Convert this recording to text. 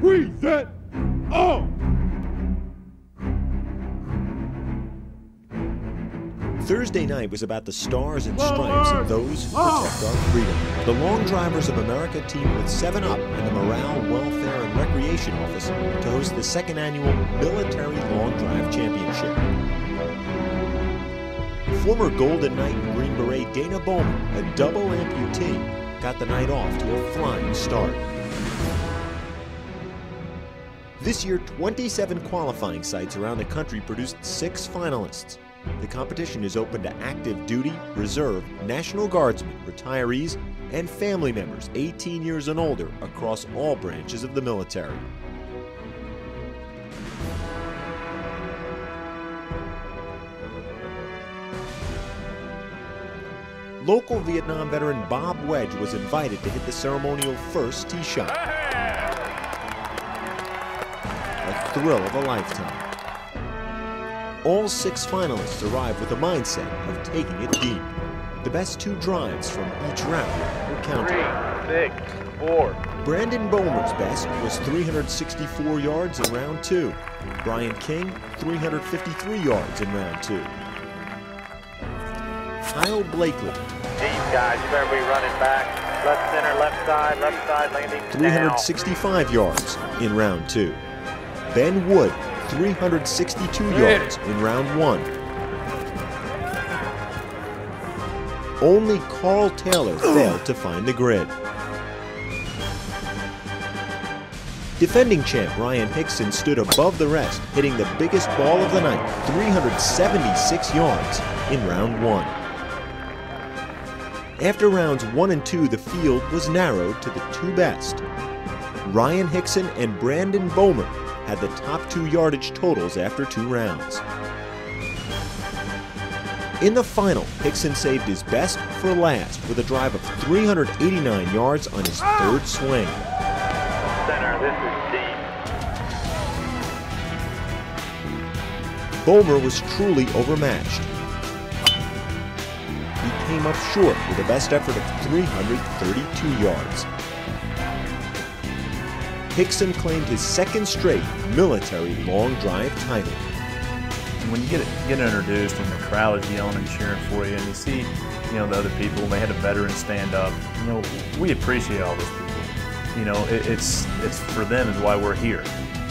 Reset. Oh! Thursday night was about the stars and stripes of those who protect our freedom. The Long Drivers of America teamed with 7-Up and the Morale, Welfare, and Recreation Office to host the second annual Military Long Drive Championship. Former Golden Knight and Green Beret Dana Bowman, a double amputee, got the night off to a flying start. This year, 27 qualifying sites around the country produced 6 finalists. The competition is open to active duty, reserve, National Guardsmen, retirees, and family members 18 years and older across all branches of the military. Local Vietnam veteran Bob Wedge was invited to hit the ceremonial first tee shot. A thrill of a lifetime. All 6 finalists arrived with a mindset of taking it deep. The best 2 drives from each round were counted. 3, 6, 4. Brandon Bomer's best was 364 yards in round 2. Brian King, 353 yards in round 2. Kyle Blakely, Deep, guys, you better be running back. Left center, left side landing. 365 yards in round 2. Ben Wood, 362 yards in round 1. Only Carl Taylor failed to find the grid. Defending champ Ryan Hixson stood above the rest, hitting the biggest ball of the night, 376 yards in round 1. After rounds 1 and 2, the field was narrowed to the 2 best. Ryan Hixson and Brandon Bomer had the top 2 yardage totals after 2 rounds. In the final, Hixson saved his best for last with a drive of 389 yards on his 3rd swing. Center, this is deep. Bomer was truly overmatched. He came up short with a best effort of 332 yards. Hixson claimed his 2nd straight military long drive title. When you get introduced and the crowd is yelling and cheering for you, and you see, the other people, and they had a veteran stand up, we appreciate all those people. It's for them is why we're here.